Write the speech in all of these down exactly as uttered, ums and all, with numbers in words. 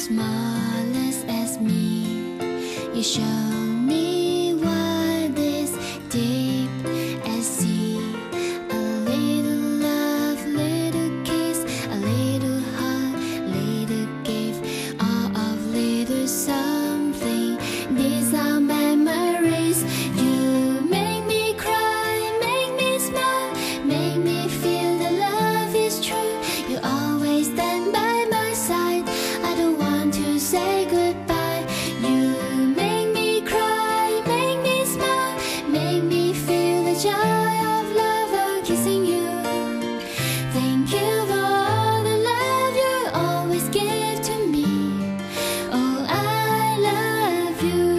smallest as me. You show me what is deep as sea. A little love, little kiss, a little hug, little gift, all of little something. These are memories. You make me cry, make me smile, make me feel that love is true. You always stand by my side. I don't want to say goodbye. You make me cry, make me smile, make me feel the joy of love of kissing you. Thank you for all the love you always give to me. Oh, I love you.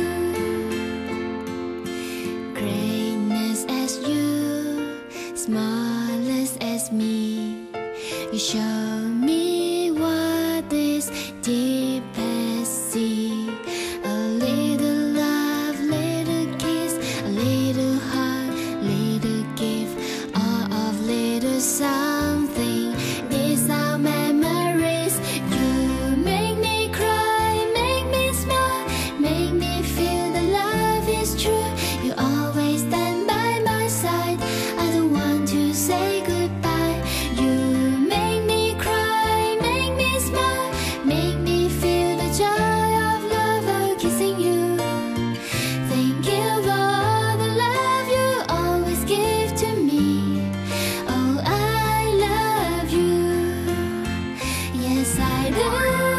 Greatness as you, smallest as me. You show me what is deep as sea. A little love, little kiss, a little hug, little gift, all of little something. These are memories. You make me cry, make me smile, make me feel that love is true. You always stand by my side. I don't want to say goodbye. You make me cry, make me smile, make me feel the joy of love of kissing you. Thank you for all the love you always give to me. Oh, I love you. Yes, I do.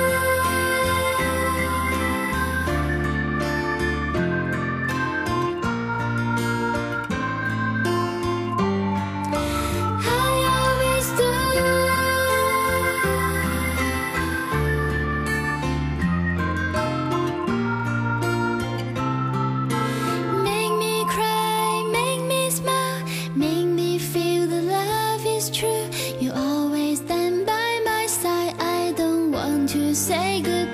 I always do. Make me cry, make me smile, make me feel the love is true. You always stand by my side. I don't want to say goodbye.